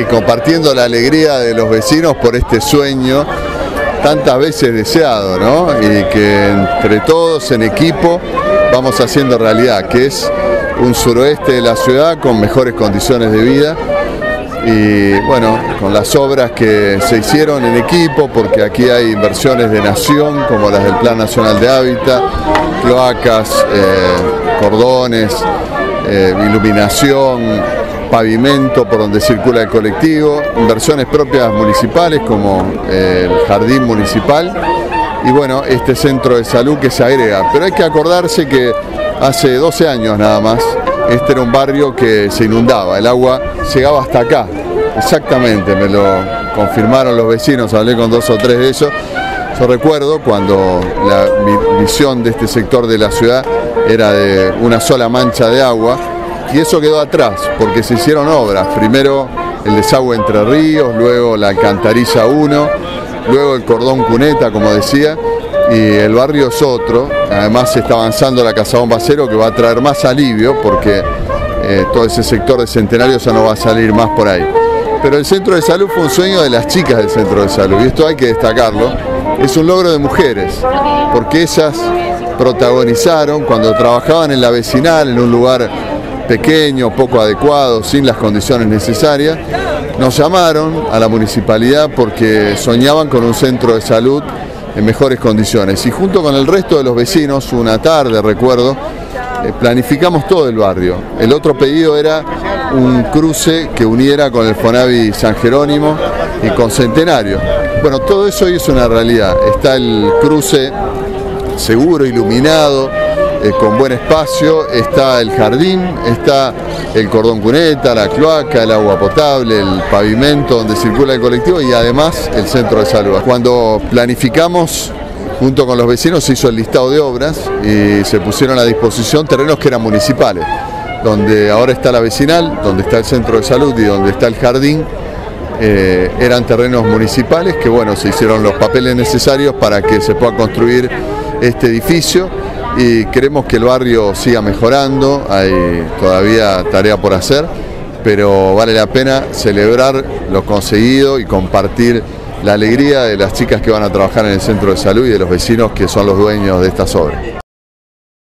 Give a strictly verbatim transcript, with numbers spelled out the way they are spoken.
y compartiendo la alegría de los vecinos por este sueño tantas veces deseado, ¿no? Y que entre todos, en equipo, vamos haciendo realidad, que es un suroeste de la ciudad con mejores condiciones de vida. Y bueno, con las obras que se hicieron en equipo, porque aquí hay inversiones de nación, como las del Plan Nacional de Hábitat, cloacas, eh, cordones, eh, iluminación, pavimento por donde circula el colectivo, inversiones propias municipales como eh, el jardín municipal y bueno, este centro de salud que se agrega. Pero hay que acordarse que hace doce años nada más, este era un barrio que se inundaba, el agua llegaba hasta acá, exactamente, me lo confirmaron los vecinos, hablé con dos o tres de ellos. Yo recuerdo cuando la visión de este sector de la ciudad era de una sola mancha de agua, y eso quedó atrás, porque se hicieron obras, primero el desagüe Entre Ríos, luego la alcantarilla uno, luego el cordón cuneta, como decía, y el barrio es otro. Además se está avanzando la Casa Bomba Cero, que va a traer más alivio, porque eh, todo ese sector de Centenario ya no va a salir más por ahí. Pero el centro de salud fue un sueño de las chicas del centro de salud, y esto hay que destacarlo, es un logro de mujeres, porque ellas protagonizaron cuando trabajaban en la vecinal, en un lugar pequeño, poco adecuado, sin las condiciones necesarias, nos llamaron a la municipalidad porque soñaban con un centro de salud en mejores condiciones. Y junto con el resto de los vecinos, una tarde, recuerdo, eh, planificamos todo el barrio. El otro pedido era un cruce que uniera con el Fonavi San Jerónimo y con Centenario. Bueno, todo eso hoy es una realidad. Está el cruce seguro, iluminado, Eh, con buen espacio, está el jardín, está el cordón cuneta, la cloaca, el agua potable, el pavimento donde circula el colectivo y además el centro de salud. Cuando planificamos, junto con los vecinos, se hizo el listado de obras y se pusieron a disposición terrenos que eran municipales, donde ahora está la vecinal, donde está el centro de salud y donde está el jardín. Eh, eran terrenos municipales que, bueno, se hicieron los papeles necesarios para que se pueda construir este edificio. Y queremos que el barrio siga mejorando, hay todavía tarea por hacer, pero vale la pena celebrar lo conseguido y compartir la alegría de las chicas que van a trabajar en el centro de salud y de los vecinos que son los dueños de estas obras.